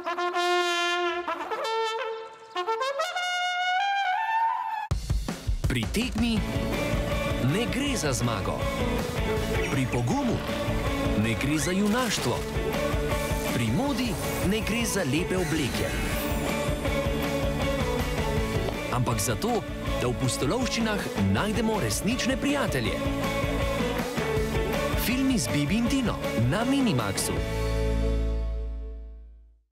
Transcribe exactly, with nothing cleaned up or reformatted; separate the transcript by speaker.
Speaker 1: Pri tekmi ne gre za zmago. Pri pogumu ne gre za junaštvo. Pri modi ne gre za lepe obleke. Ampak zato, da v pustolovščinah najdemo resnične prijatelje. Filmi z Bibi in Tino na Minimaxu.